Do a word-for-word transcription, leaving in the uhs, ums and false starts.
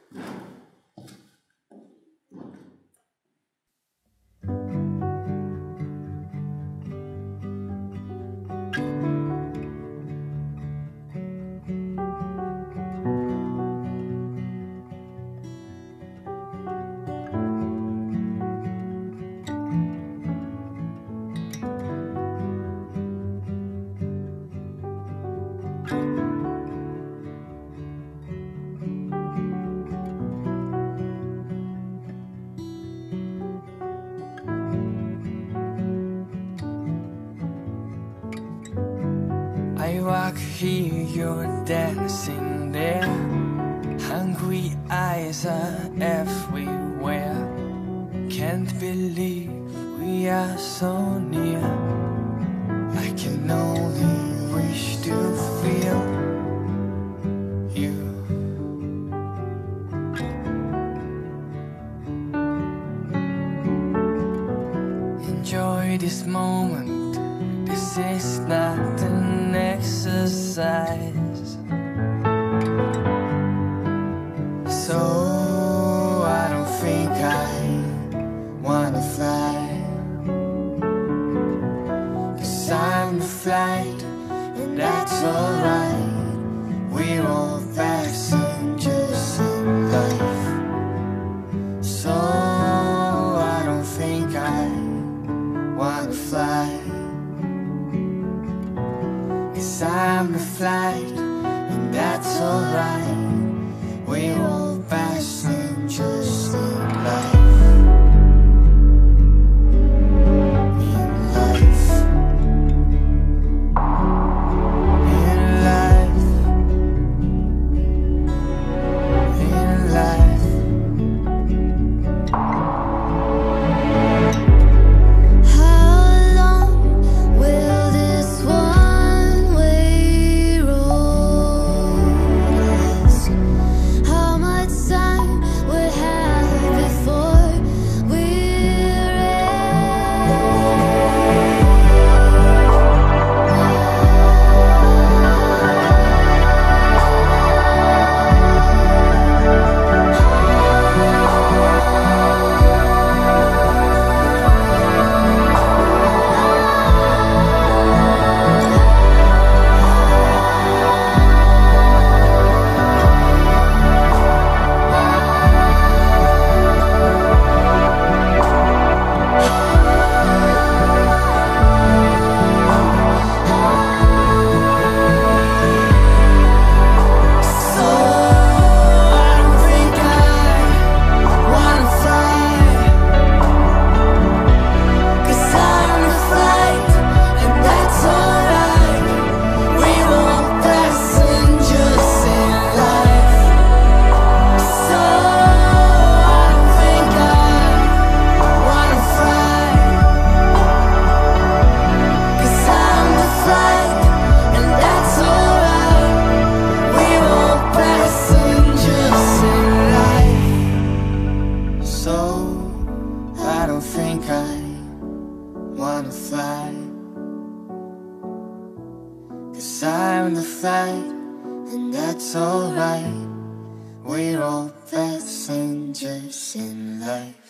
I walk here, you're dancing there. Hungry eyes are everywhere. Can't believe we are so near. I can only wish to feel you. Enjoy this moment. This is not an exercise, so I don't think I wanna fly. 'Cause I'm the flight, and that's alright. We're all passengers in life, so I don't think I wanna fly. I'm the flight, and that's alright. We're all passengers in life. In life. In life. In life. How long will this one I'm the flight, and that's alright. We're all passengers in life.